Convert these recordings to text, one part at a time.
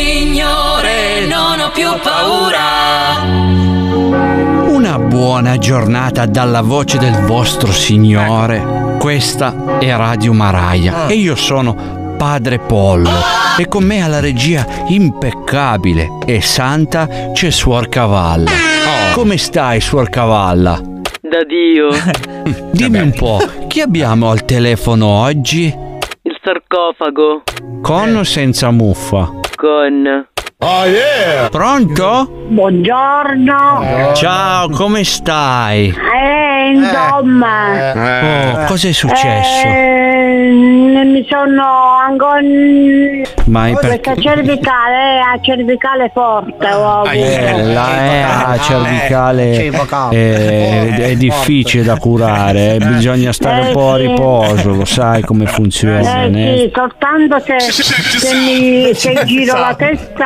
Signore, non ho più paura. Una buona giornata dalla voce del vostro Signore. Questa è Radio Maraia e io sono Padre Pollo e con me alla regia impeccabile e santa c'è Suor Cavalla. Come stai, Suor Cavalla? Da Dio. Dimmi un po', chi abbiamo al telefono oggi? Il sarcofago. Con o senza muffa? Con. Pronto? Buongiorno. Ciao, come stai? Insomma. Oh, cos'è successo? Mi sono ancora. Ma è Questa cervicale forte ho avuto. la cervicale è difficile da curare, bisogna stare un po' a riposo, lo sai come funziona. Sì, soltanto se giro la testa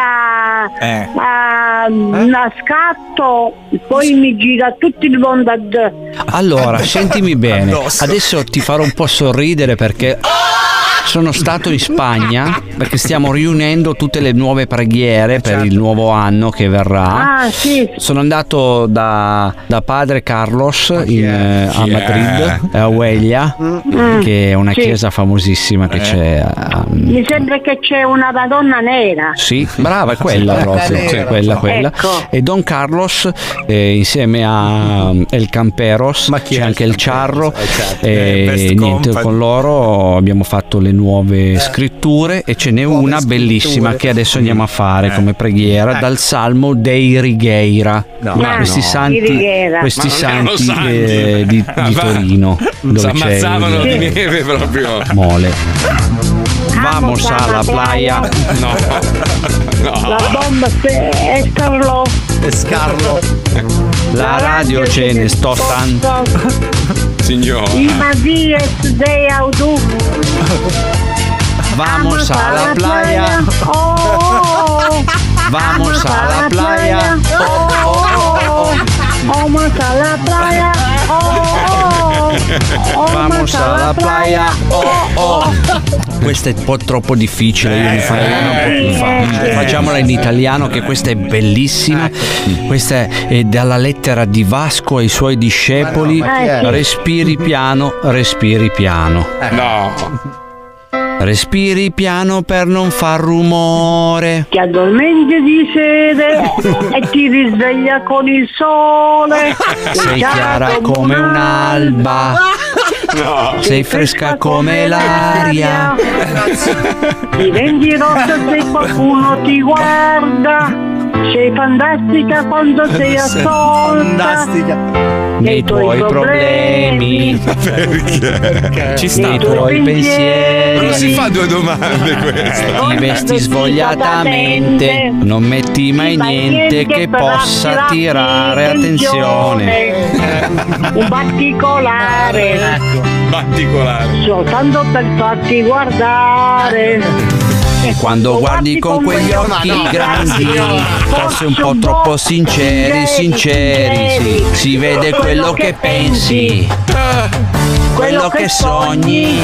a scatto, poi mi gira tutto il mondo Allora, sentimi bene, adesso ti farò un po' sorridere perché sono stato in Spagna perché stiamo riunendo tutte le nuove preghiere per il nuovo anno che verrà. Sì. Sono andato da padre Carlos a Madrid, a Huelva, che è una chiesa famosissima che c'è. Mi sembra che c'è una Madonna nera. Sì, brava, è quella proprio, sì, quella. Ecco. E Don Carlos insieme a El Camperos, c'è anche il Charro, e niente, con loro abbiamo fatto le nuove scritture e ce n'è una bellissima che adesso andiamo a fare come preghiera dal Salmo dei Righeira. Questi santi di Torino, dove c'è ammazzavano di neve proprio. Mole. Vamos alla playa. No. La bomba è Scarlo. La radio ce ne sto tanto. Signor. Imadies de Audu. Vamos a la playa. Vamos a la playa. Vamos a la playa. Vamos alla playa. Questa è un po' troppo difficile, io ne farei una un po' più facile. Facciamola in italiano, che questa è bellissima. Questa è dalla lettera di Vasco ai suoi discepoli. Respiri piano, respiri piano. No. Respiri piano per non far rumore. Ti addormenti di sede e ti risveglia con il sole. Sei chiara come un'alba. No. Sei fresca come l'aria. Diventi rossa se qualcuno ti guarda. Sei fantastica quando sei assolta. Nei tuoi problemi, Perché? Ci sta. nei tuoi pensieri. Ma non si fa due domande queste. Ti vesti svogliatamente, non metti mai niente che possa attirare attenzione. Un particolare, soltanto per farti guardare. E quando guardi con quegli occhi grandi, forse un po' troppo sinceri, sì, si vede quello che pensi, quello che sogni.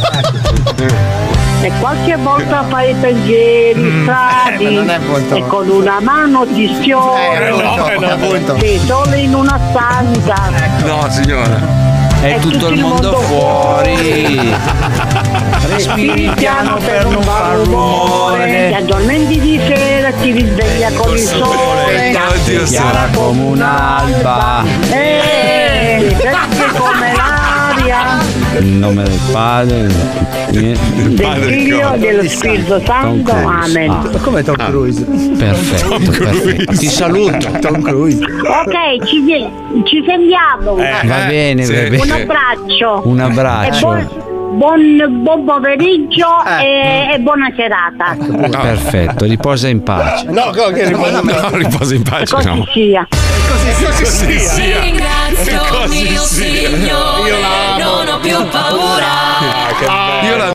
E qualche volta fai pensieri strani e con una mano ti sfiori. Sei solo in una stanza. No, signora. È tutto il mondo fuori. Respiri piano per non far Ti rumore. addormenti di sera, ti risveglia con il sole. Oddio, Chiara come un'alba. Fresche come l'aria. In nome del Padre, Del Figlio e dello Spirito Santo. Amen. Come Tom Cruise? perfetto. Ti saluto. Tom Cruise. Ok, ci sentiamo. Va bene, sì. va bene. Un abbraccio. Un abbraccio. Buon pomeriggio e buona serata. Perfetto, riposa in pace. No, che riposa in pace. Così No. sia. Così sia. Ringrazio Così mio sia. Signore, non ho più paura. Io la